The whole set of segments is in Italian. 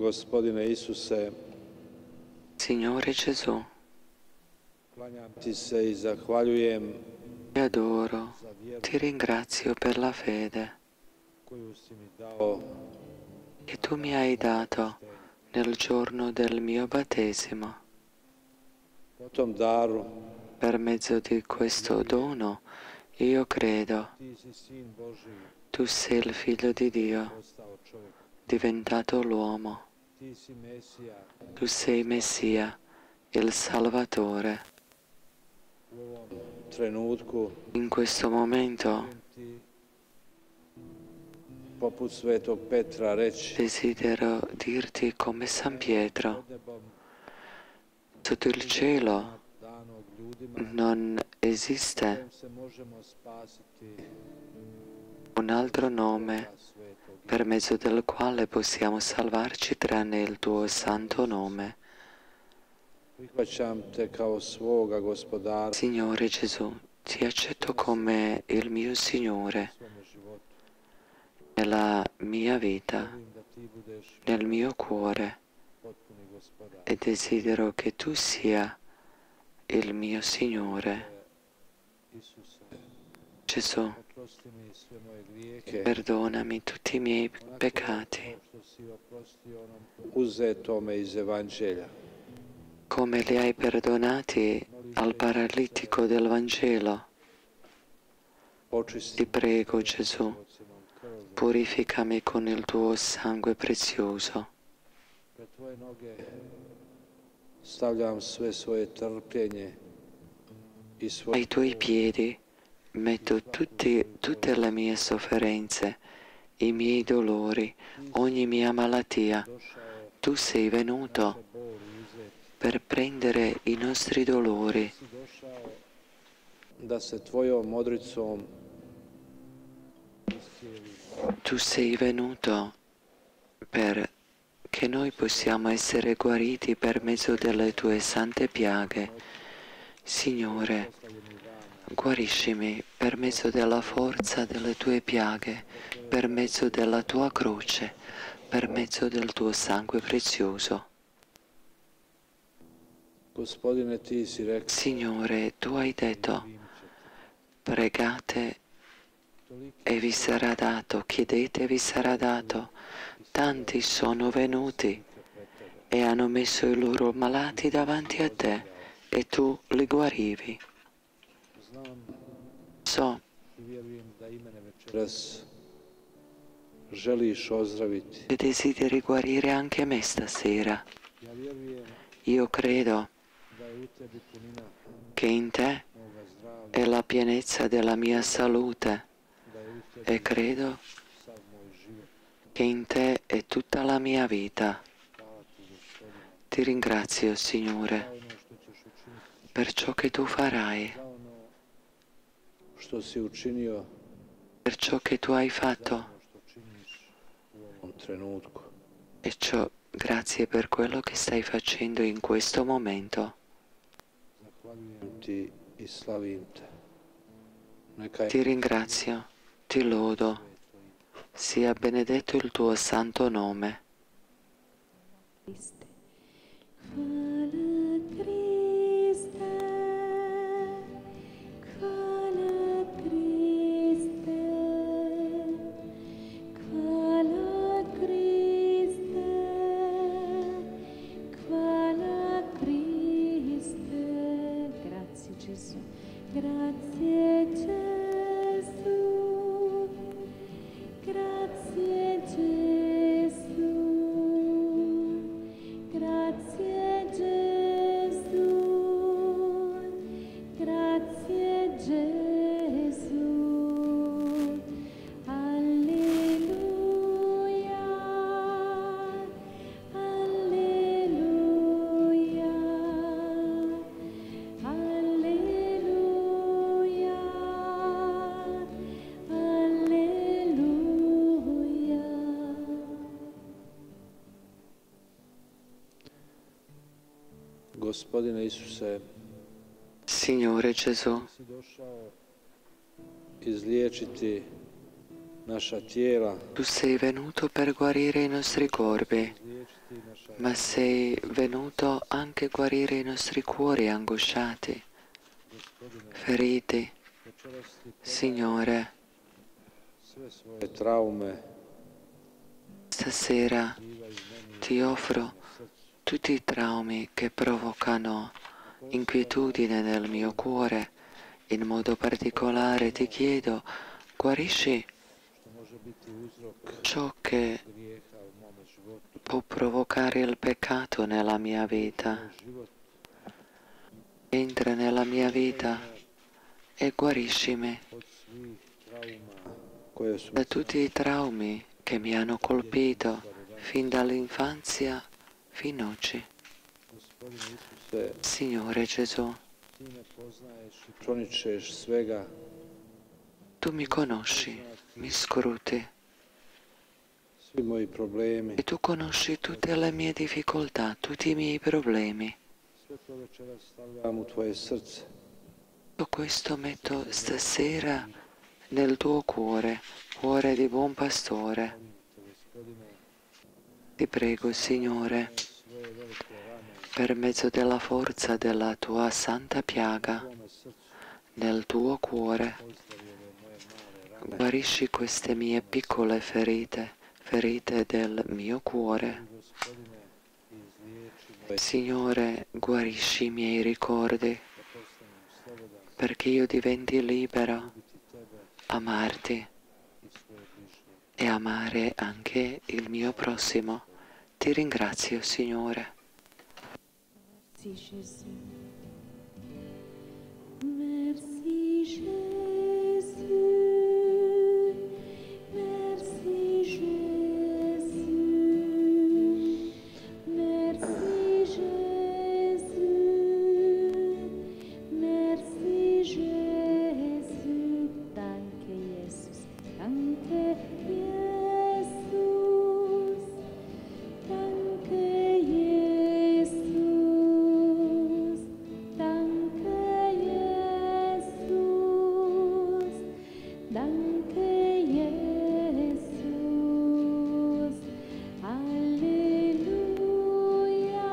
Gospodine Isuse, Signore Gesù, klanjam ti se i zahvaljujem ti adoro, za vjeru ti ringrazio per la fede koju si mi dao che tu mi hai dato nel giorno del mio battesimo. po tom daru. Per mezzo di questo dono io credo Ti si Sin Božiji, tu sei il Figlio di Dio, postao čovjek. diventato l'uomo. Ti si Mesija, Tu sei Messia, il Salvatore. u ovom trenutku In questo momento želim ti poput Svetog Petra reći desidero dirti come San Pietro, pod nebom sotto il cielo danog ljudima non esiste kojim se možemo spasiti un altro nome Boga Svetog. per mezzo del quale possiamo salvarci tranne il tuo santo nome. Prihvaćam te kao svoga gospodara Signore Gesù, ti accetto come il mio Signore u svome životu. nella mia vita, Želim da ti budeš nel mio cuore potpuni gospodar. e desidero che tu sia il mio Signore. Isuse, Gesù, oprosti mi sve moje grijehe, perdonami tutti i miei peccati, kao što si oprostio onom uzetome iz Evanđelja. come li hai perdonati al paralitico del Vangelo. Počisti Ti prego, Gesù, ocenom krvlju. purificami con il tuo sangue prezioso. Pred tvoje noge stavljam sve svoje trpljenje i svoje Ai tuoi piedi metto tutte le mie sofferenze, i miei dolori, ogni mia malattia. došao Tu sei venuto naše boli uzeti. per prendere i nostri dolori. Si došao da se tvojom modricom iscijeli. Tu sei venuto per che noi possiamo essere guariti per mezzo delle tue sante piaghe. Signore, Proslavljeni dana, guariscimi per mezzo della forza delle tue piaghe, per mezzo della tua croce, per mezzo del tuo sangue prezioso. Gospodine, ti si rekao, Signore, tu hai detto, pregate e vi sarà dato, chiedete e vi sarà dato. Tanti sono venuti e hanno messo i loro malati davanti a te e tu li guarivi. znam So i vjerujem da i mene večeras želiš ozdraviti. che desideri guarire anche me stasera. Ja vjerujem Io credo da je u tebi punina che in te moga zdravlja, è la pienezza della mia salute da je u e tebi credo sav moj život. che in te è tutta la mia vita. Hvala ti, Gospodine, Ti ringrazio, Signore, za ono što ćeš učiniti, per ciò che tu farai, za ono što si učinio, per ciò che tu hai za fatto ono što činiš u ovom trenutku. e ciò, grazie per quello che stai facendo in questo momento. Zahvaljujem ti i slavim te. Neka je Ti ringrazio, ti lodo, sia benedetto il tuo santo nome. Kriste. Hvala Kriste, hvala Kriste, hvala Kriste, hvala Kriste. Grazie Gesù, grazie Gesù, grazie Gesù. Grazie Gesù, grazie Gesù, alleluia, alleluia, alleluia, alleluia. Gospodine Isuse, Signore Gesù, si došao izliječiti naša tijela, Tu sei venuto per guarire i nostri corpi, izliječiti naša ma sei venuto anche a guarire i nostri cuori angosciati, feriti. večeras ti Signore, sve svoje traume stasera izliva iz meni ti offro tutti i traumi che provocano inquietudine nel mio cuore. In modo particolare ti chiedo, guarisci što može biti uzrok ciò che grijeha u mome životu. può provocare il peccato nella mia vita. Život Entra nella mia vita e guariscimi od svih trauma koje su da tutti i traumi che mi hanno colpito fin dall'infanzia fino ad oggi. Gospodine Isuse, Signore Gesù, ti me poznaješ i proničeš svega, tu mi conosci, mi scruti svi moji problemi. e tu conosci tutte le mie difficoltà, tutti i miei problemi. Sve to večeras stavljam u tvoje srce. Tutto questo metto stasera nel tuo cuore, cuore di buon pastore. Molim te, Gospodine, Ti prego, Signore, svoje velike rane per mezzo della forza della tua santa piaga, u tvome srcu nel tuo cuore, pozdravi ove moje male rane. guarisci queste mie piccole ferite, ferite del mio cuore. Gospodine, izliječi moje Signore, guarisci i miei ricordi, da postanem slobodan, perché io diventi libero, ljubiti tebe amarti i svoje bližnje. e amare anche il mio prossimo. Ti ringrazio, Signore. Merci Jésus. Merci Jésus. Merci Jésus. Merci Jésus. Merci Jésus. Danke Jesus. Danke Jesus. Danke Jesus. Danke Jesus. Danke Jesus. Alleluia.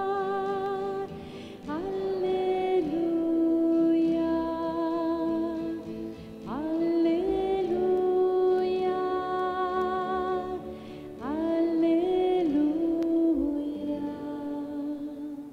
Alleluia. Alleluia. Alleluia.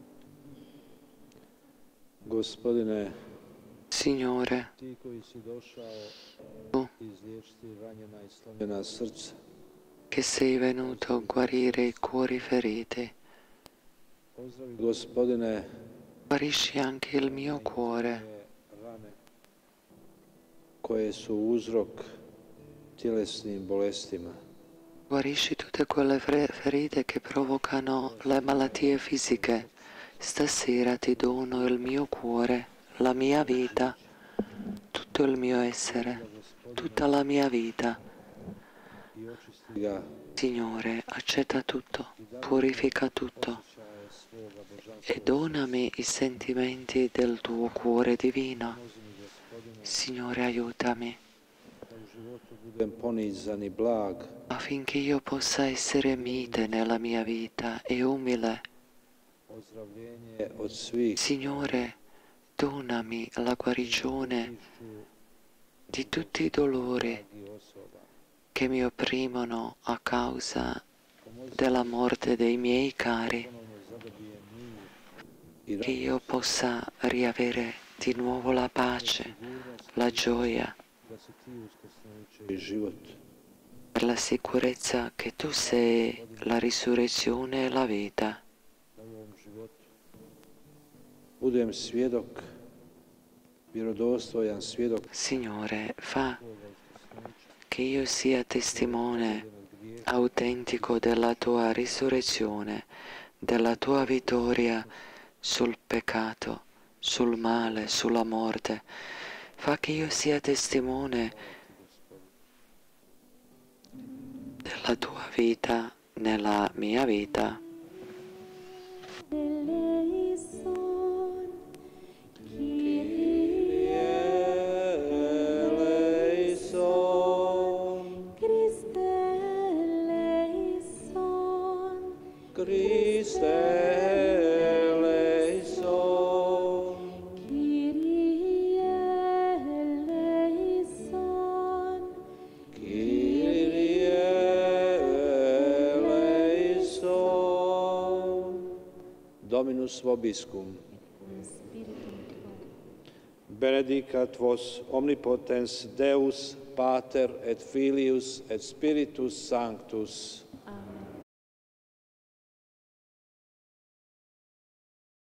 Gospodine, Signore, ti koji si došao tu izliječiti ranjena i slomljena srca, che sei venuto a guarire i cuori feriti, pozdravi Gospodine guarisci anche il mio cuore, moje rane koje su uzrok tjelesnim bolestima. guarisci tutte quelle ferite che provocano le malattie fisiche. Stasera ti dono il mio cuore, la mia vita, tutto il mio essere, tutta la mia vita. I očisti ga Signore, accetta tutto, purifica tutto osjećaje svoga božanstva. e donami i sentimenti del tuo cuore divino. Pomozi mi, Gospodine, Signore, aiutami da u životu budem ponizan i blag, affinché io possa essere mite nella mia vita e umile. ozdravljenje od svih Signore, donami la guarigione tišću di tutti i dolori dragih osoba. che mi opprimono a causa Pomozi della morte dei miei cari, ponovno zadobijem mir i che io possa riavere di nuovo la pace, la gioia, da si ti uskrsnuće i život. per la sicurezza che tu sei la risurrezione e la vita. Da u ovom životu budem svjedok, vjerodostojan svjedok Signore, fa tvoga uskrsnuća, che io sia testimone od grijeha, autentico della tua risurrezione, della tua vittoria sul peccato, sul male, sulla morte. Fa che io sia testimone della tua vita nella mia vita. Eleison, Kyrie eleison, Dominus vobiscum. Cum spiritum tuo. Benedicat vos omnipotens Deus, Pater et Filius et Spiritus Sanctus.